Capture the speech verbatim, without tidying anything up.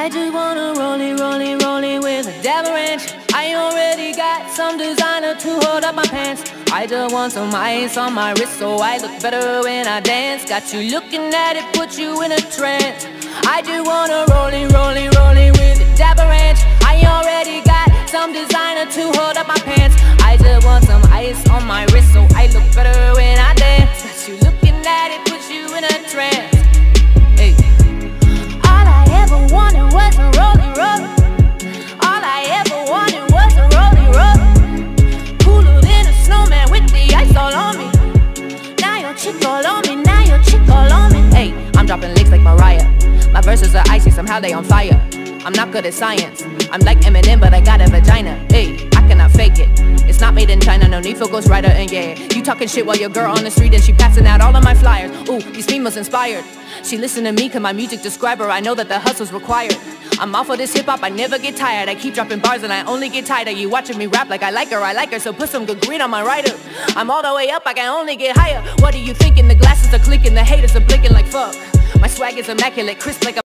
I just wanna roll it, roll it, roll it with a dab ranch. I already got some designer to hold up my pants. I just want some ice on my wrist so I look better when I dance. Got you looking at it, put you in a trance. I just wanna roll it, roll it, roll it with a dab ranch. I already got some designer to hold up my pants. I just want some ice on my wrist so I look better when I dance. Got you looking at it, put you in a trance. Hey. All I ever wanted was a rolling roll. All I ever wanted was a rolling roll. Cooler than a snowman with the ice all on me. Now your chick all on me, now your chick all on me. Hey, I'm dropping licks like Mariah. My verses are icy, somehow they on fire. I'm not good at science. I'm like Eminem, but I got a vagina. Hey, I cannot fake it. It's not made in China, no need for Ghost Rider. And yeah, you talking shit while your girl on the street and she passing out all of my flyers. Ooh, these females inspired. She listen to me cause my music describe her. I know that the hustle's required. I'm off of this hip hop, I never get tired. I keep dropping bars and I only get tighter. You watching me rap like I like her, I like her. So put some good green on my rider. I'm all the way up, I can only get higher. What are you thinking? The glasses are clicking, the haters are blinking like fuck. My swag is immaculate, crisp like a